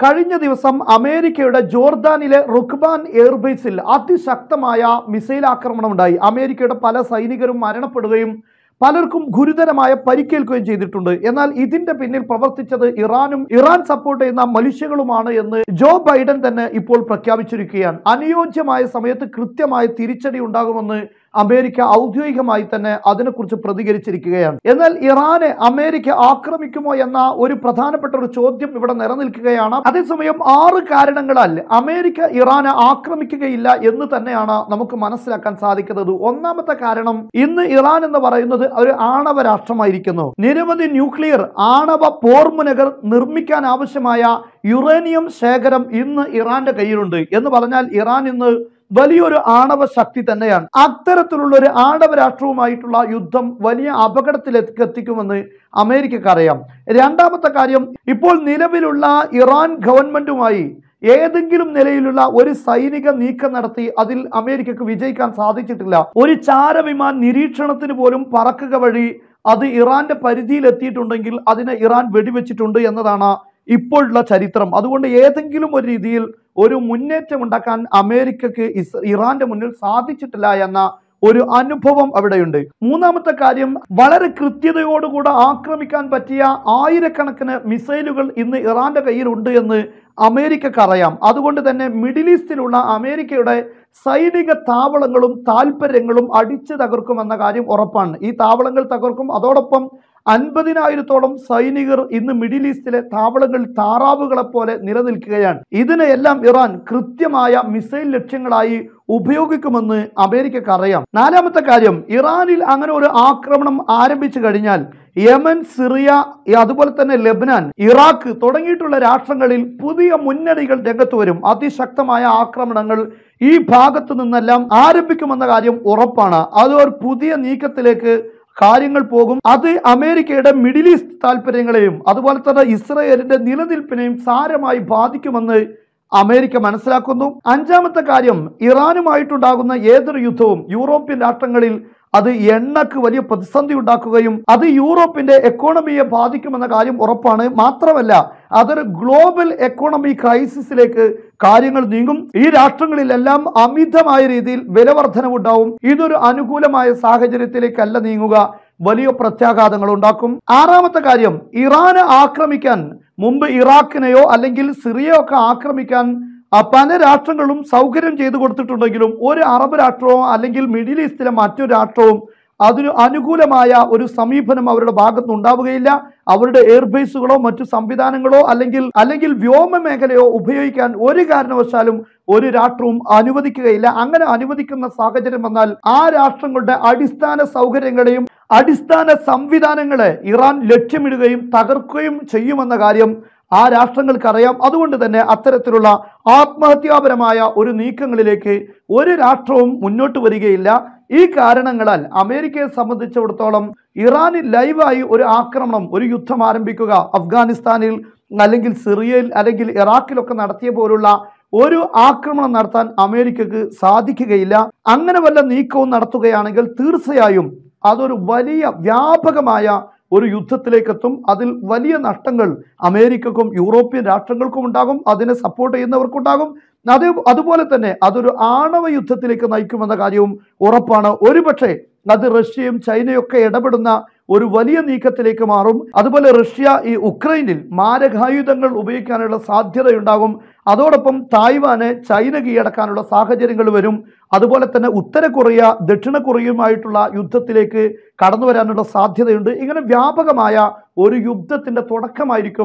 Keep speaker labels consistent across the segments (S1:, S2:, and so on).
S1: കഴിഞ്ഞ ദിവസം അമേരിക്കയുടെ ജോർദാനിലെ റുക്ബാൻ എയർബേസിൽ അതിശക്തമായ മിസൈൽ ആക്രമണം ഉണ്ടായി. അമേരിക്കയുടെ പല സൈനികരും മരണപ്പെടുകയും പലർക്കും ഗുരുതരമായ പരിക്കേൽക്കുകയും ചെയ്തിട്ടുണ്ട്. എന്നാൽ ഇതിന്റെ പിന്നിൽ പ്രവർത്തിച്ചത് ഇറാൻ സപ്പോർട്ട് ചെയ്യുന്ന മനുഷ്യകളുമാണ് എന്ന് ജോ ബൈഡൻ തന്നെ ഇപ്പോൾ പ്രഖ്യാപിച്ചിരിക്കുകയാണ്. അനുയോജ്യമായ സമയത്ത് കൃത്യമായ തിരിച്ചടി ഉണ്ടാകുമെന്ന് അമേരിക്ക ഔദ്യോഗികമായി തന്നെ അതിനെക്കുറിച്ച് പ്രതികരിച്ചിരിക്കുകയാണ്. എന്നാൽ ഇറാനെ അമേരിക്ക ആക്രമിക്കുമോ എന്ന ഒരു പ്രധാനപ്പെട്ട ഒരു ചോദ്യം ഇവിടെ നിലനിൽക്കുകയാണ്. അതേസമയം 6 കാരണങ്ങളാൽ അമേരിക്ക ഇറാനെ ആക്രമിക്കുകയില്ല എന്ന് തന്നെയാണ് നമുക്ക് മനസ്സിലാക്കാൻ സാധിക്കുന്നത്. ഒന്നാമത്തെ കാരണം, ഇന്ന് ഇറാൻ എന്ന് പറയുന്നത് ഒരു ആണവ രാഷ്ട്രമായിരിക്കുന്നു. നിരവധി ന്യൂക്ലിയർ ആണവ പോർമുനകൾ നിർമ്മിക്കാൻ ആവശ്യമായ യുറേനിയം ശേഖരം ഇന്ന് ഇറാന്റെ കയ്യിലുണ്ട്. എന്ന് പറഞ്ഞാൽ ഇറാൻ ഇന്ന് വലിയൊരു ആണവ ശക്തി തന്നെയാണ്. അത്തരത്തിലുള്ള ഒരു ആണവ രാഷ്ട്രവുമായിട്ടുള്ള യുദ്ധം വലിയ അപകടത്തിലേക്ക് എത്തിക്കുമെന്ന് അമേരിക്കക്ക് അറിയാം. രണ്ടാമത്തെ കാര്യം, ഇപ്പോൾ നിലവിലുള്ള ഇറാൻ ഗവൺമെന്റുമായി ഏതെങ്കിലും നിലയിലുള്ള ഒരു സൈനിക നീക്കം നടത്തി അതിൽ അമേരിക്കക്ക് വിജയിക്കാൻ സാധിച്ചിട്ടില്ല. ഒരു ചാരവിമാൻ നിരീക്ഷണത്തിന് പോലും പറക്കുക വഴി അത് ഇറാന്റെ പരിധിയിൽ എത്തിയിട്ടുണ്ടെങ്കിൽ അതിനെ ഇറാൻ വെടിവെച്ചിട്ടുണ്ട് എന്നതാണ് ഇപ്പോഴുള്ള ചരിത്രം. അതുകൊണ്ട് ഏതെങ്കിലും ഒരു രീതിയിൽ ഒരു മുന്നേറ്റം ഉണ്ടാക്കാൻ അമേരിക്കക്ക് ഇറാന്റെ മുന്നിൽ സാധിച്ചിട്ടില്ല എന്ന ഒരു അനുഭവം അവിടെയുണ്ട്. മൂന്നാമത്തെ കാര്യം, വളരെ കൃത്യതയോടുകൂടെ ആക്രമിക്കാൻ പറ്റിയ ആയിരക്കണക്കിന് മിസൈലുകൾ ഇന്ന് ഇറാന്റെ കയ്യിലുണ്ട് എന്ന് അമേരിക്കക്ക് അറിയാം. അതുകൊണ്ട് തന്നെ മിഡിൽ ഈസ്റ്റിലുള്ള അമേരിക്കയുടെ സൈനിക താവളങ്ങളും താല്പര്യങ്ങളും അടിച്ചു തകർക്കുമെന്ന കാര്യം ഉറപ്പാണ്. ഈ താവളങ്ങൾ തകർക്കും. അതോടൊപ്പം 50,000-ഓളം സൈനികർ ഇന്ന് മിഡിൽ ഈസ്റ്റിലെ താവളങ്ങളിൽ താറാവുകളെ പോലെ നിലനിൽക്കുകയാണ്. ഇതിനെയെല്ലാം ഇറാൻ കൃത്യമായ മിസൈൽ ലക്ഷ്യങ്ങളായി ഉപയോഗിക്കുമെന്ന് അമേരിക്കക്ക് അറിയാം. നാലാമത്തെ കാര്യം, ഇറാനിൽ അങ്ങനെ ഒരു ആക്രമണം ആരംഭിച്ചു കഴിഞ്ഞാൽ യമൻ, സിറിയ, അതുപോലെ തന്നെ ലെബനാൻ, ഇറാഖ് തുടങ്ങിയിട്ടുള്ള രാഷ്ട്രങ്ങളിൽ പുതിയ മുന്നണികൾ രംഗത്ത് വരും. അതിശക്തമായ ആക്രമണങ്ങൾ ഈ ഭാഗത്തു നിന്നെല്ലാം ആരംഭിക്കുമെന്ന കാര്യം ഉറപ്പാണ്. അത് ഒരു പുതിയ നീക്കത്തിലേക്ക് കാര്യങ്ങൾ പോകും. അത് അമേരിക്കയുടെ മിഡിൽ ഈസ്റ്റ് താല്പര്യങ്ങളെയും അതുപോലെ തന്നെ ഇസ്രയേലിന്റെ നിലനിൽപ്പിനെയും സാരമായി ബാധിക്കുമെന്ന് അമേരിക്ക മനസ്സിലാക്കുന്നു. അഞ്ചാമത്തെ കാര്യം, ഇറാനുമായിട്ടുണ്ടാകുന്ന ഏതൊരു യുദ്ധവും യൂറോപ്യൻ രാഷ്ട്രങ്ങളിൽ അത് എണ്ണക്ക് വലിയ പ്രതിസന്ധി ഉണ്ടാക്കുകയും അത് യൂറോപ്പിന്റെ എക്കോണമിയെ ബാധിക്കുമെന്ന കാര്യം ഉറപ്പാണ്. മാത്രമല്ല അതൊരു ഗ്ലോബൽ എക്കോണമി ക്രൈസിസിലേക്ക് കാര്യങ്ങൾ നീങ്ങും. ഈ രാഷ്ട്രങ്ങളിലെല്ലാം അമിതമായ രീതിയിൽ വിലവർധനവുണ്ടാവും. ഇതൊരു അനുകൂലമായ സാഹചര്യത്തിലേക്കല്ല നീങ്ങുക, വലിയ പ്രത്യാഘാതങ്ങൾ ഉണ്ടാക്കും. ആറാമത്തെ കാര്യം, ഇറാനെ ആക്രമിക്കാൻ മുമ്പ് ഇറാഖിനെയോ അല്ലെങ്കിൽ സിറിയയോ ഒക്കെ ആക്രമിക്കാൻ പല രാഷ്ട്രങ്ങളും സൗകര്യം ചെയ്തു കൊടുത്തിട്ടുണ്ടെങ്കിലും ഒരു അറബ് രാഷ്ട്രമോ അല്ലെങ്കിൽ മിഡിൽ ഈസ്റ്റിലെ മറ്റൊരു രാഷ്ട്രവും അതിന് അനുകൂലമായ ഒരു സമീപനം അവരുടെ ഭാഗത്ത് ഉണ്ടാവുകയില്ല. അവരുടെ എയർബേസുകളോ മറ്റു സംവിധാനങ്ങളോ അല്ലെങ്കിൽ വ്യോമ മേഖലയോ ഉപയോഗിക്കാൻ ഒരു കാരണവശാലും ഒരു രാഷ്ട്രവും അനുവദിക്കുകയില്ല. അങ്ങനെ അനുവദിക്കുന്ന സാഹചര്യം വന്നാൽ ആ രാഷ്ട്രങ്ങളുടെ അടിസ്ഥാന സൗകര്യങ്ങളെയും അടിസ്ഥാന സംവിധാനങ്ങളെ ഇറാൻ ലക്ഷ്യമിടുകയും തകർക്കുകയും ചെയ്യുമെന്ന കാര്യം ആ രാഷ്ട്രങ്ങൾക്കറിയാം. അതുകൊണ്ട് തന്നെ അത്തരത്തിലുള്ള ആത്മഹത്യാപരമായ ഒരു നീക്കങ്ങളിലേക്ക് ഒരു രാഷ്ട്രവും മുന്നോട്ട് വരികയില്ല. ഈ കാരണങ്ങളാൽ അമേരിക്കയെ സംബന്ധിച്ചിടത്തോളം ഇറാനിൽ ലൈവായി ഒരു ആക്രമണം, ഒരു യുദ്ധം ആരംഭിക്കുക, അഫ്ഗാനിസ്ഥാനിൽ അല്ലെങ്കിൽ സിറിയയിൽ അല്ലെങ്കിൽ ഇറാഖിലൊക്കെ നടത്തിയ പോലുള്ള ഒരു ആക്രമണം നടത്താൻ അമേരിക്കക്ക് സാധിക്കുകയില്ല. അങ്ങനെ വല്ല നീക്കവും നടത്തുകയാണെങ്കിൽ തീർച്ചയായും അതൊരു വലിയ വ്യാപകമായ ഒരു യുദ്ധത്തിലേക്കെത്തും. അതിൽ വലിയ നഷ്ടങ്ങൾ അമേരിക്കക്കും യൂറോപ്യൻ രാഷ്ട്രങ്ങൾക്കും ഉണ്ടാകും, അതിനെ സപ്പോർട്ട് ചെയ്യുന്നവർക്കുണ്ടാകും. അതുപോലെ തന്നെ അതൊരു ആണവ യുദ്ധത്തിലേക്ക് നയിക്കുമെന്ന കാര്യവും ഉറപ്പാണ്. ഒരുപക്ഷെ അത് റഷ്യയും ചൈനയൊക്കെ ഇടപെടുന്ന ഒരു വലിയ നീക്കത്തിലേക്ക് മാറും. അതുപോലെ റഷ്യ ഈ ഉക്രൈനിൽ മാരകായുധങ്ങൾ ഉപയോഗിക്കാനുള്ള സാധ്യതയുണ്ടാകും. അതോടൊപ്പം തായ്വാന് ചൈന കീഴടക്കാനുള്ള സാഹചര്യങ്ങൾ വരും. അതുപോലെ തന്നെ ഉത്തര കൊറിയ ദക്ഷിണ കൊറിയയുമായിട്ടുള്ള യുദ്ധത്തിലേക്ക് കടന്നു വരാനുള്ള സാധ്യതയുണ്ട്. ഇങ്ങനെ വ്യാപകമായ ഒരു യുദ്ധത്തിന്റെ തുടക്കമായിരിക്കും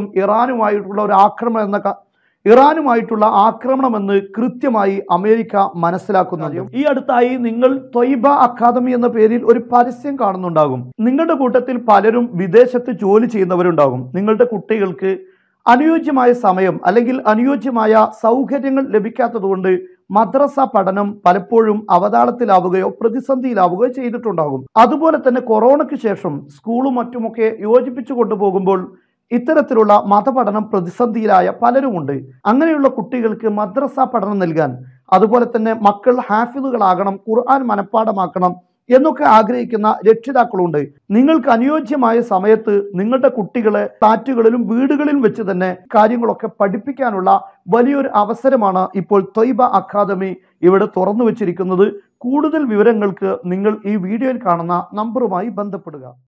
S1: ഇറാനുമായിട്ടുള്ള ആക്രമണമെന്ന് കൃത്യമായി അമേരിക്ക മനസ്സിലാക്കുന്നത്. ഈ അടുത്തായി നിങ്ങൾ ത്വയ്ബ അക്കാദമി എന്ന പേരിൽ ഒരു പരസ്യം കാണുന്നുണ്ടാകും. നിങ്ങളുടെ കൂട്ടത്തിൽ പലരും വിദേശത്ത് ജോലി ചെയ്യുന്നവരുണ്ടാകും. നിങ്ങളുടെ കുട്ടികൾക്ക് അനുയോജ്യമായ സമയം അല്ലെങ്കിൽ അനുയോജ്യമായ സൗകര്യങ്ങൾ ലഭിക്കാത്തതുകൊണ്ട് മദ്രസ പഠനം പലപ്പോഴും അവതാളത്തിലാവുകയോ പ്രതിസന്ധിയിലാവുകയോ ചെയ്തിട്ടുണ്ടാകും. അതുപോലെ തന്നെ കൊറോണയ്ക്ക് ശേഷം സ്കൂളും മറ്റുമൊക്കെ യോജിപ്പിച്ചു കൊണ്ടുപോകുമ്പോൾ ഇത്തരത്തിലുള്ള മതപഠനം പ്രതിസന്ധിയിലായ പലരുമുണ്ട്. അങ്ങനെയുള്ള കുട്ടികൾക്ക് മദ്രസ പഠനം നൽകാൻ, അതുപോലെ തന്നെ മക്കൾ ഹാഫിദുകളാകണം, ഖുർആൻ മനഃപ്പാഠമാക്കണം, എന്നൊക്കെ ആഗ്രഹിക്കുന്ന രക്ഷിതാക്കളുണ്ട്. നിങ്ങൾക്ക് അനുയോജ്യമായ സമയത്ത് നിങ്ങളുടെ കുട്ടികളെ ഫ്ലാറ്റുകളിലും വീടുകളിലും വെച്ച് തന്നെ കാര്യങ്ങളൊക്കെ പഠിപ്പിക്കാനുള്ള വലിയൊരു അവസരമാണ് ഇപ്പോൾ ത്വയ്ബ അക്കാദമി ഇവിടെ തുറന്നു വച്ചിരിക്കുന്നത്. കൂടുതൽ വിവരങ്ങൾക്ക് നിങ്ങൾ ഈ വീഡിയോയിൽ കാണുന്ന നമ്പറുമായി ബന്ധപ്പെടുക.